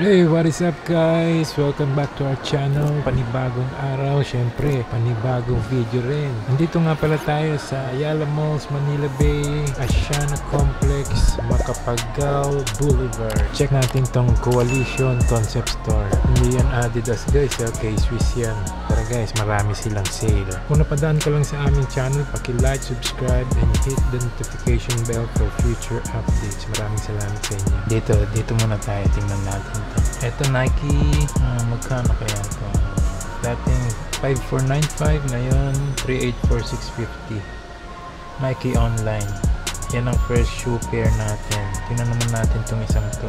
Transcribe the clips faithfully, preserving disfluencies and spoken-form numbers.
Hey, what is up guys? Welcome back to our channel. Panibagong araw, syempre panibagong video rin. Nandito nga pala tayo sa Ayala Malls, Manila Bay, Asiana Complex, Macapagal Boulevard. Check natin tong Coalition Concept Store. Hindi yan Adidas guys, okay, Swiss yan. Tara guys, marami silang sale. Kung napadaan ka lang sa aming channel, paki-like, subscribe, and hit the notification bell for future updates. Maraming salamat sa inyo. Dito, dito muna tayo, tingnan natin. Ito Nike, uh, magkano kaya ito? Dating five four nine five, ngayon three eight four six fifty. Nike online. Yan ang first shoe pair natin. Tingnan naman natin itong isang to.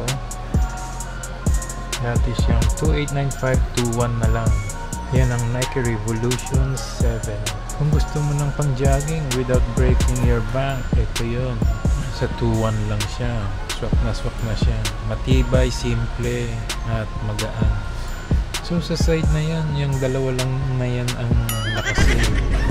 Dati siyang two eight nine five two one na lang. Yan ang Nike Revolution seven. Kung gusto mo ng pang jogging without breaking your bank, ito yun. Sa two one lang siya. Swak na swak na siya. Matibay, simple, at magaan. So sa side na yan, yung dalawa lang na yan ang nakasave.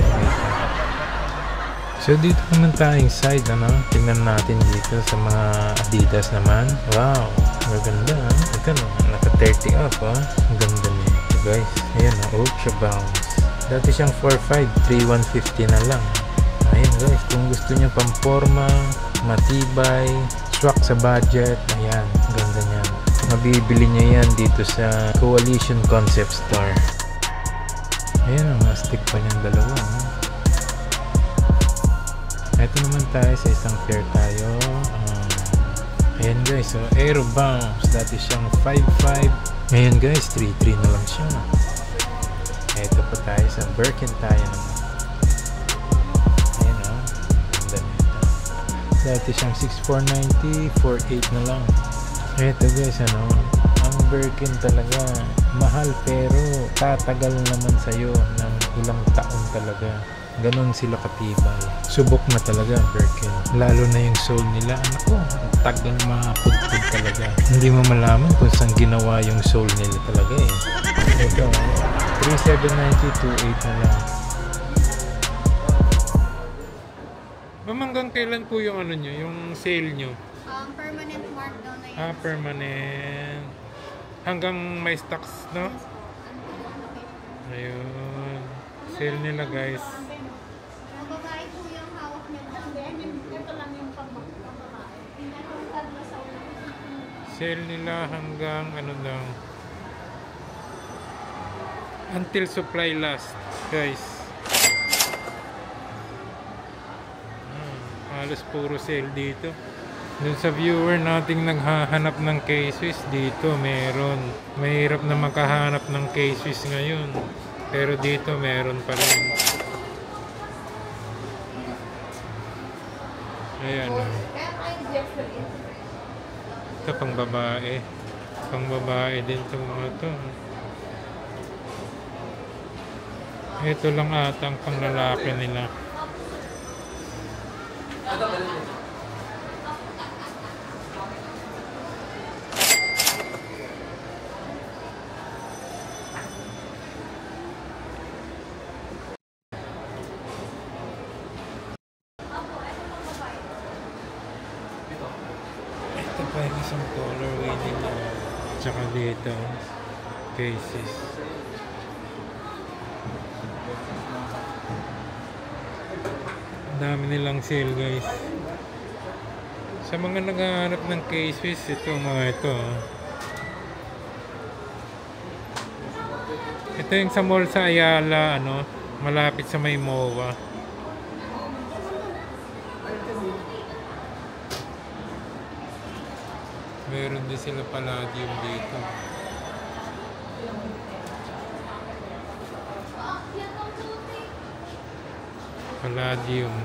So dito naman tayong side, ano? Tingnan natin dito sa mga Adidas naman. Wow, maganda. Ito no, naka thirty up ah. Ang ganda niya ito guys. Ayan o, Ultra Bounce. Dati siyang four five, three one fifty na lang. Ayan guys, kung gusto niyo pamporma, matibay, swak sa budget, ayan, ganda niyan. Mabibili niya yan dito sa Coalition Concept Store. Ayan, ang astig pa niyang dalawa. Huh? Ito naman tayo sa isang pair tayo. Um, ayan guys, so Aero Bounce. Dati siyang five five. Ngayon guys, three three na lang siya. Ito pa tayo sa Birkin tayo naman. Ayan o, ganda nito. Dati siyang six four ninety, four eight na lang. Ito guys, ano, ang Birkin talaga mahal pero tatagal naman sa'yo ng ilang taon talaga. Ganon sila katibay. Subok na talaga ang Birkin. Lalo na yung sole nila. Ano, ang tagal mapudpud talaga. Hindi mo malaman kung saan ginawa yung sole nila talaga eh. Ito, three seven ninety, two eight na lang. Ma'am, hanggang kailan po yung ano nyo, yung sale nyo? Um, permanent markdown na yun. Ah, permanent. Hanggang may stocks, no? Ayun. Sale nila guys. Ang babae po yung hawak niya. Ito lang yung pagbabae. Pinatungkad na sa ulo. Sale nila hanggang ano lang. Until supply last, guys. Halos puro sale dito. Dun sa viewer nating naghahanap ng K-Swiss, dito meron. Mahirap na makahanap ng K-Swiss ngayon, pero dito meron pa rin. Ayan o. Ito pang babae. Pang babae din itong mga to. Ito lang ata ang pang lalaki nila. Ito pa yung isang colorway nila. Tsaka dito cases. Dami nilang sale guys. Sa mga naghahanap ng K-Swiss, ito mga ito. Ito yung sa mall sa Ayala, ano, malapit sa may M O A. Meron din sila Palladium dito. Palladium.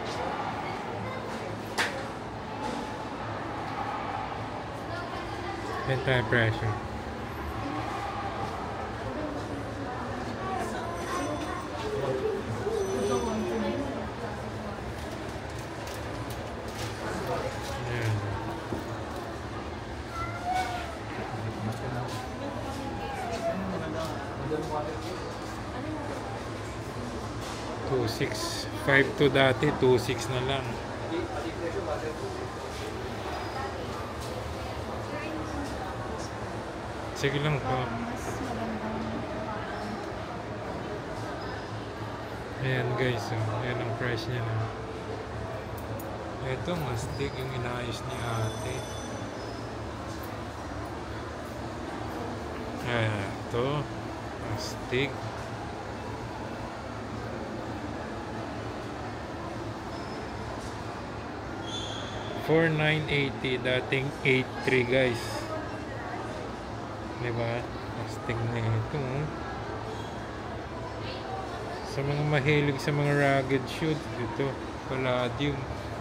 Anti-pressure. two six five two dati, two six na lang. Sige lang po. Mas magandang Ayan guys, oh. Ayan ang price niya na. Ito, mastig yung inaayos ni ate. Ayan, ito. Mastig. four nine eighty, dating eight three guys. Diba? Mastig na ito. Oh. Sa mga mahilig sa mga rugged shoes, ito, Palladium.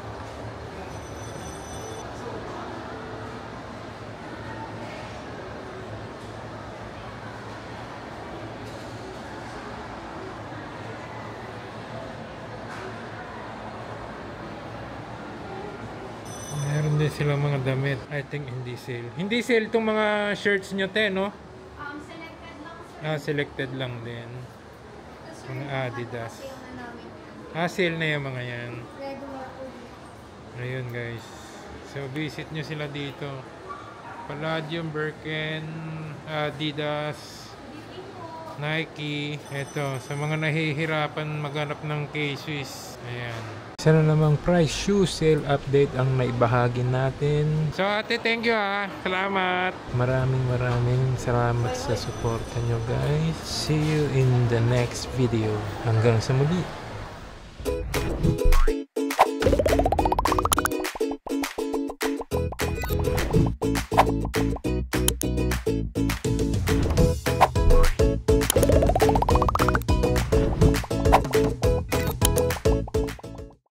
Meron din sila mga damit. I think hindi sale. Hindi sale itong mga shirts nyo, te, no? Um, selected lang sir. Ah, selected lang din. Tapos, Mga sir, Adidas. sale na namin yan. Ah, sale na yung mga yan. Regular po. Ayun guys. So visit nyo sila dito. Palladium, Birken, Adidas, Nike. Ito, sa mga nahihirapan maghanap ng K-Swiss. Ayan. Isa na namang price shoe sale update ang naibahagi natin. So ate, thank you ha. Salamat. Maraming maraming salamat sa suporta nyo guys. See you in the next video. Hanggang sa muli.